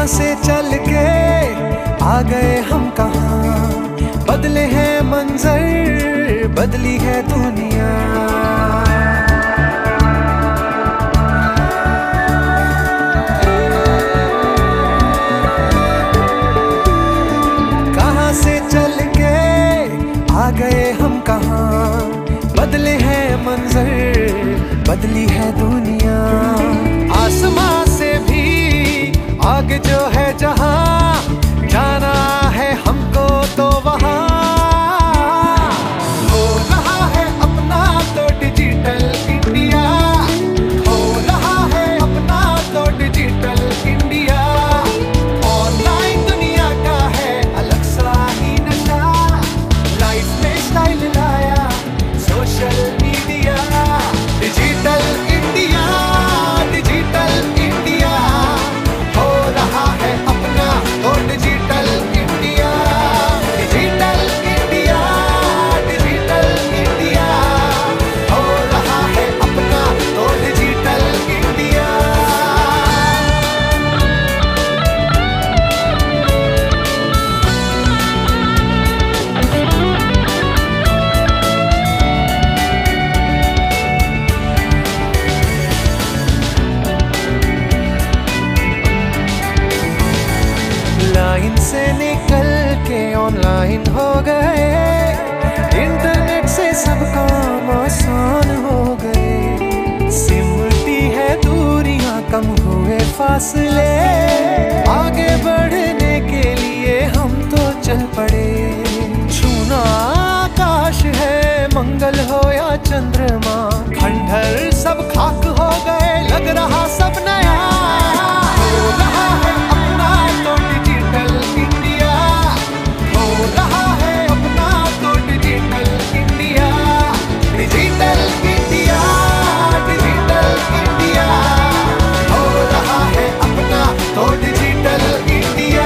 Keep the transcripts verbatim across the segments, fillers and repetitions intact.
कहाँ से चल के आ गए हम कहाँ, बदले हैं मंजर, बदली है दुनिया। कहाँ से चल के आ गए हम कहाँ, बदले हैं मंजर, बदली है दुनिया। आसमां से भी आगे जो है जहां, जाना है हमको तो वहां। हो रहा है अपना तो डिजिटल इंडिया, हो रहा है अपना तो डिजिटल इंडिया। ऑनलाइन दुनिया का है अलग सा ही नशा, लाइफ में स्टाइल लाया social media. Digital India, digital India, हो रहा है अपना तो digital India. Digital India, digital India, हो रहा है अपना तो डिजिटल इंडिया। लाइन से निकल के ऑनलाइन हो गए, इंटरनेट से सब काम आसान हो गए। सिमटी है दूरियां, कम हुए फासले, आगे बढ़ने के लिए हम तो चल पड़े। छूना आकाश है, मंगल हो या चंद्रमा, खंडहर सब खाक हो गए, लग रहा सब नया। हो रहा है अपना तो डिजिटल इंडिया, हो रहा है अपना तो digital India. Digital India, digital India, हो रहा है अपना तो डिजिटल इंडिया।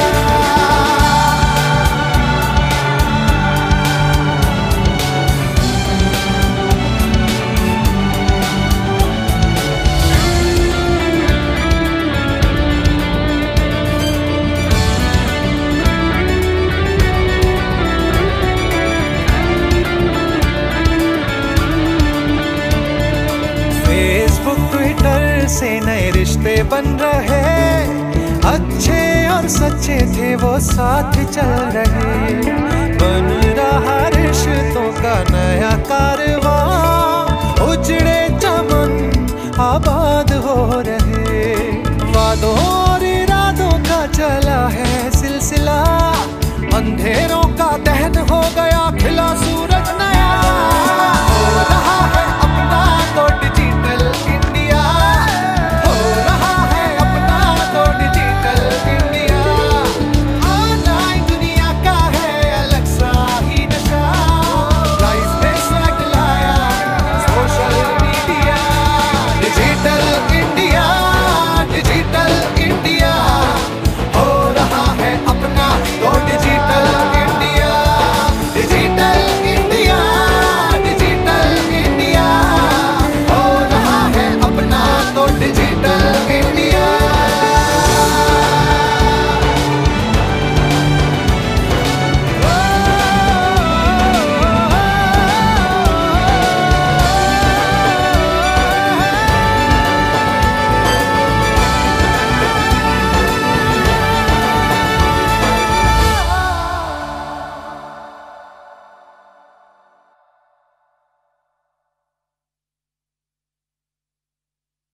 फेसबुक ट्विटर से नए रिश्ते बन रहे, अच्छे और सच्चे थे वो साथ चल रहे। बन रहा रिश्तों का नया कारवां, उजड़े चमन आबाद हो रहे। वादों और इरादों का चला है सिलसिला, अंधेरों